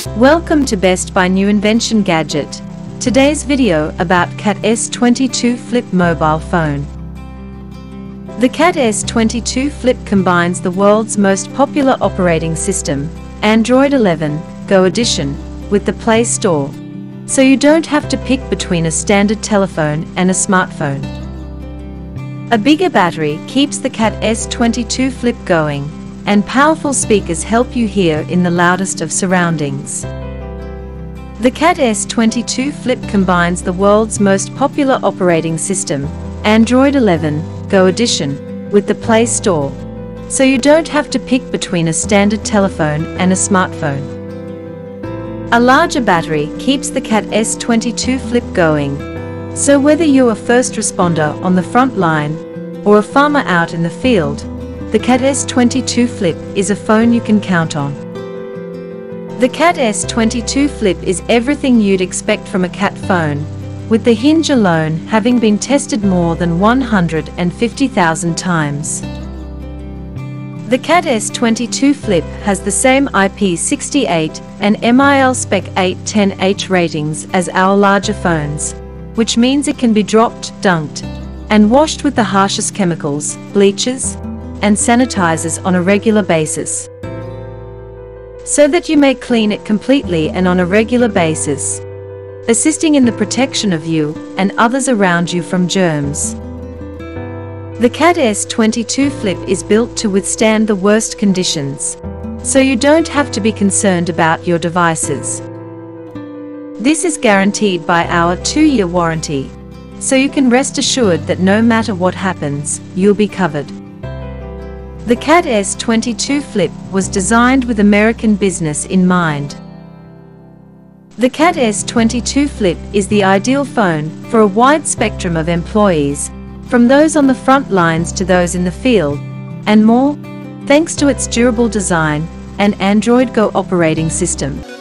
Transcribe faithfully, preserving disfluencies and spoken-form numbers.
Welcome to Best Buy New Invention Gadget. Today's video about Cat S twenty-two Flip mobile phone. The Cat S twenty-two Flip combines the world's most popular operating system, Android eleven Go Edition, with the Play Store, so you don't have to pick between a standard telephone and a smartphone. A bigger battery keeps the Cat S twenty-two Flip going, and powerful speakers help you hear in the loudest of surroundings. The Cat S twenty-two Flip combines the world's most popular operating system, Android eleven Go Edition, with the Play Store, so you don't have to pick between a standard telephone and a smartphone. A larger battery keeps the Cat S twenty-two Flip going, so whether you're a first responder on the front line or a farmer out in the field, the Cat S twenty-two Flip is a phone you can count on. The Cat S twenty-two Flip is everything you'd expect from a Cat phone, with the hinge alone having been tested more than one hundred fifty thousand times. The Cat S twenty-two Flip has the same I P six eight and M I L Spec eight ten H ratings as our larger phones, which means it can be dropped, dunked, and washed with the harshest chemicals, bleaches, and sanitizers on a regular basis, so that you may clean it completely and on a regular basis, assisting in the protection of you and others around you from germs. The Cat S twenty-two Flip is built to withstand the worst conditions, so you don't have to be concerned about your devices. This is guaranteed by our two-year warranty, so you can rest assured that no matter what happens, you'll be covered. The Cat S twenty-two Flip was designed with American business in mind. The Cat S twenty-two Flip is the ideal phone for a wide spectrum of employees, from those on the front lines to those in the field, and more, thanks to its durable design and Android Go operating system.